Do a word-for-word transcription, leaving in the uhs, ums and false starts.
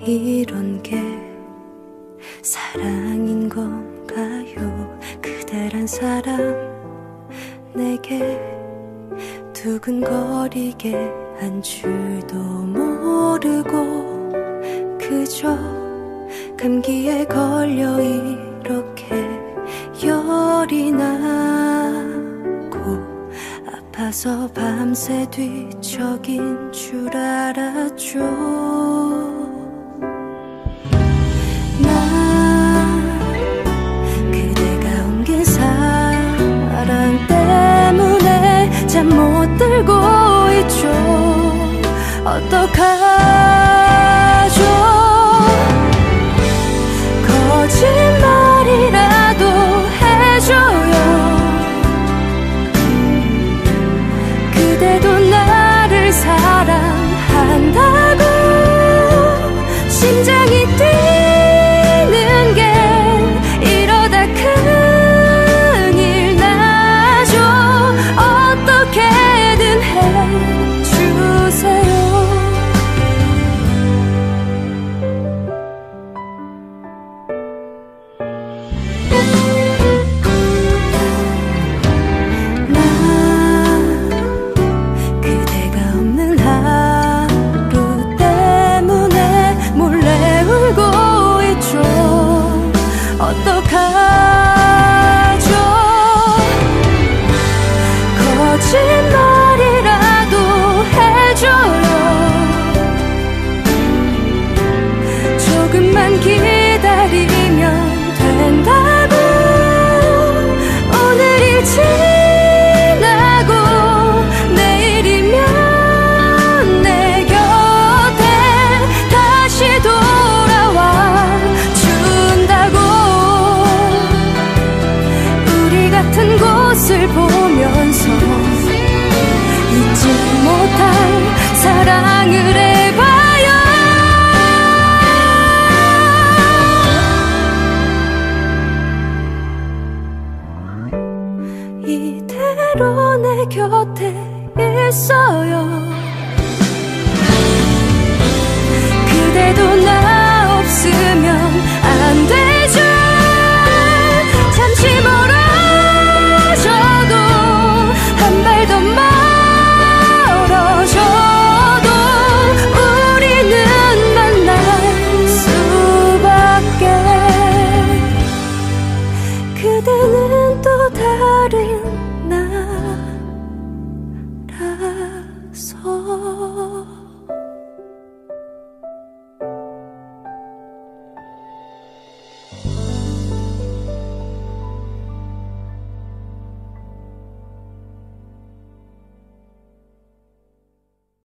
이런 게 사랑인 건가요? 그대란 사람 내게 두근거리게 한 줄도 모르고 그저 감기에 걸려 이렇게 열이 나고 아파서 밤새 뒤척인 줄 알았죠. 난 그대가 옮긴 사랑 때문에 잠 못 들고 있죠. 어떡하죠? 거짓말이라도 해줘요. 그대도 나를 사랑한다고. 심장이 뛰는 게 이러다 큰일 나죠. 어떻게든 해주세요. 어떡하죠? 거짓말이라도 해줘요. 조금만 기다리면 된다고. 오늘이 지나고 내일이면 내 곁에 다시 돌아와 준다고. 같은 곳을 보면서 잊지 못할 사랑을 해봐요. 이대로 내 곁에 있어요. 그대도 나 없으면 안 되죠. 잠시 멀어 한 발 더 멀어져도 우리는 만날 수밖에. 그대는 또 다른 나라서